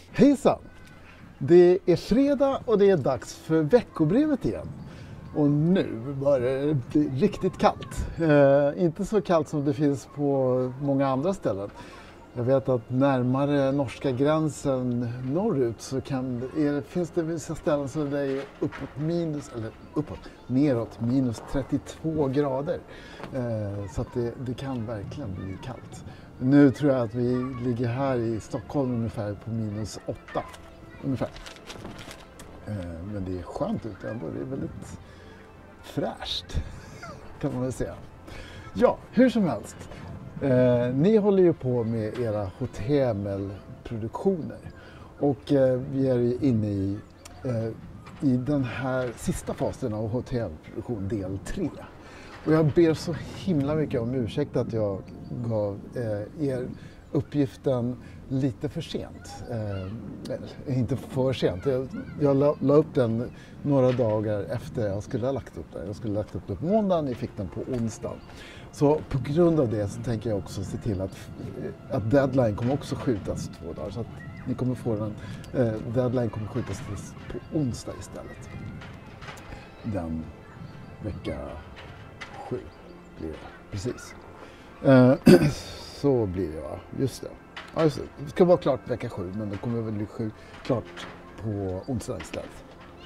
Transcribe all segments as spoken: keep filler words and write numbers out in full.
Hejsan! Det är fredag och det är dags för veckobrevet igen. Och nu börjar det bli riktigt kallt. Eh, inte så kallt som det finns på många andra ställen. Jag vet att närmare norska gränsen norrut så kan, är, finns det vissa ställen så det är uppåt minus, eller uppåt, neråt minus trettiotvå grader. Eh, så att det, det kan verkligen bli kallt. Nu tror jag att vi ligger här i Stockholm ungefär på minus åtta. Ungefär. Eh, men det är skönt ute ändå. Det är väldigt fräscht kan man väl säga. Ja, hur som helst. Eh, ni håller ju på med era hotellproduktioner. Och eh, vi är ju inne i, eh, i den här sista fasen av hotellproduktion, del tre. Och jag ber så himla mycket om ursäkt att jag gav eh, er uppgiften lite för sent. Eh, inte för sent. Jag, jag la, la upp den några dagar efter jag skulle ha lagt upp den. Jag skulle ha lagt upp den på måndagen, ni fick den på onsdagen. Så på grund av det så tänker jag också se till att, att deadline kommer också skjutas två dagar. Så att ni kommer få den, eh, deadline kommer skjutas till på onsdag istället. Den vecka sju blir det. Precis. Eh, så blir det, va? Just det. Ja, just det. Det ska vara klart vecka sju, men det kommer väl bli sju, klart på onsdag istället.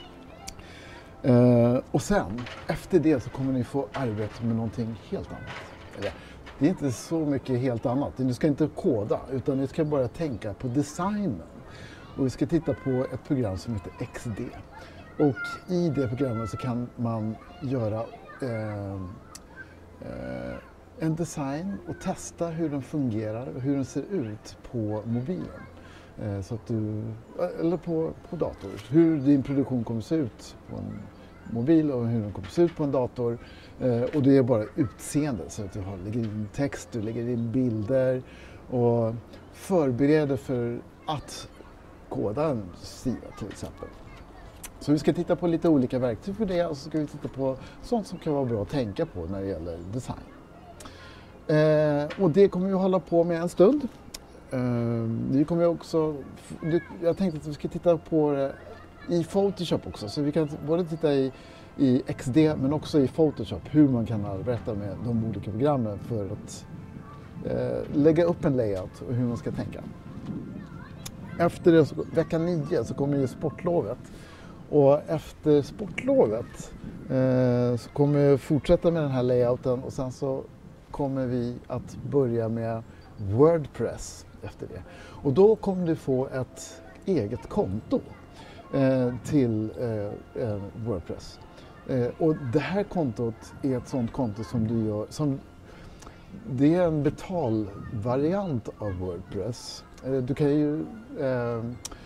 Eh, och sen, efter det så kommer ni få arbeta med någonting helt annat. Eller, det är inte så mycket helt annat. Ni ska inte koda, utan ni ska bara tänka på designen. Och vi ska titta på ett program som heter X D. Och i det programmet så kan man göra eh, eh, en design och testa hur den fungerar och hur den ser ut på mobilen. Eh, så att du, eller på, på dator. Hur din produktion kommer se ut på en mobil och hur den kommer se ut på en dator. Eh, och det är bara utseende, så att du har, lägger in text, du lägger in bilder och förbereder för att koda en sida till exempel. Så vi ska titta på lite olika verktyg för det och så ska vi titta på sånt som kan vara bra att tänka på när det gäller design. Eh, och det kommer vi hålla på med en stund. Eh, vi kommer också, jag tänkte att vi ska titta på det i Photoshop också. Så vi kan både titta i, i X D men också i Photoshop hur man kan arbeta med de olika programmen för att eh, lägga upp en layout och hur man ska tänka. Efter det, vecka nio så kommer ju sportlovet. Och efter sportlovet eh, så kommer vi fortsätta med den här layouten och sen så kommer vi att börja med WordPress efter det. Och då kommer du få ett eget konto eh, till eh, eh, WordPress. Eh, och det här kontot är ett sånt konto som du gör, som, det är en betalvariant av WordPress. Eh, du kan ju eh,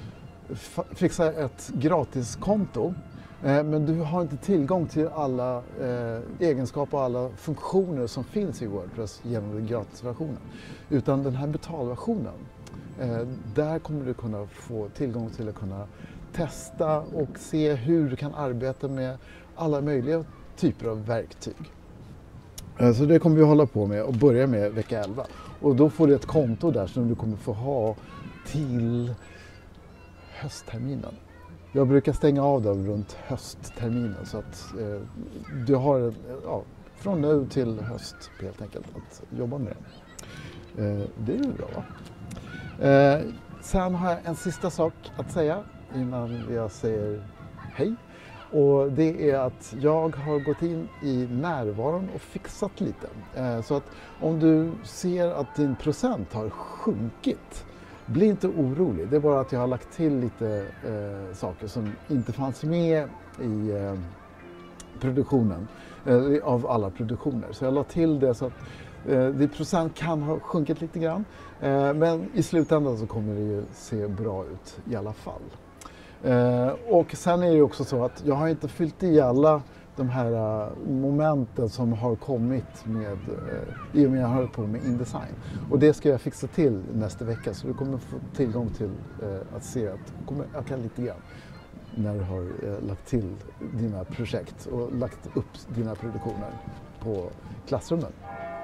fixa ett gratiskonto. Men du har inte tillgång till alla eh, egenskaper och alla funktioner som finns i WordPress genom den gratisversionen. Utan den här betalversionen, eh, där kommer du kunna få tillgång till att kunna testa och se hur du kan arbeta med alla möjliga typer av verktyg. Eh, så det kommer vi hålla på med och börja med vecka elva. Och då får du ett konto där som du kommer få ha till höstterminen. Jag brukar stänga av dem runt höstterminen så att eh, du har ja, från nu till höst helt enkelt att jobba med det. Eh, det är ju bra, va? Eh, sen har jag en sista sak att säga innan jag säger hej. Och det är att jag har gått in i närvaron och fixat lite. Eh, så att om du ser att din procent har sjunkit, bli inte orolig, det är bara att jag har lagt till lite eh, saker som inte fanns med i eh, produktionen, eh, av alla produktioner. Så jag la till det så att eh, det procent kan ha sjunkit lite grann, eh, men i slutändan så kommer det ju se bra ut i alla fall. Eh, och sen är det också så att jag har inte fyllt i alla de här uh, momenten som har kommit med, uh, i och med att jag har hållit på med InDesign. Och det ska jag fixa till nästa vecka, så du kommer få tillgång till uh, att se att det kommer öka lite grann när du har uh, lagt till dina projekt och lagt upp dina produktioner på klassrummen.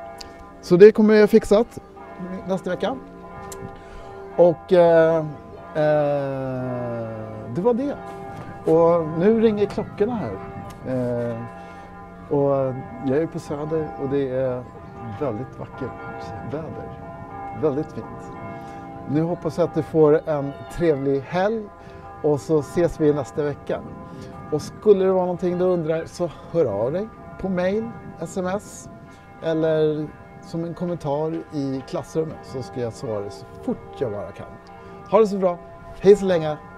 Så det kommer jag fixat nästa vecka. Och uh, Eh, det var det. Och nu ringer klockorna här. Eh, och jag är på Söder och det är väldigt vackert väder. Väldigt fint. Nu hoppas jag att du får en trevlig helg och så ses vi nästa vecka. Och skulle det vara någonting du undrar så hör av dig på mail, sms eller som en kommentar i klassrummet så ska jag svara så fort jag bara kan. Ha det så bra. Hej så länge.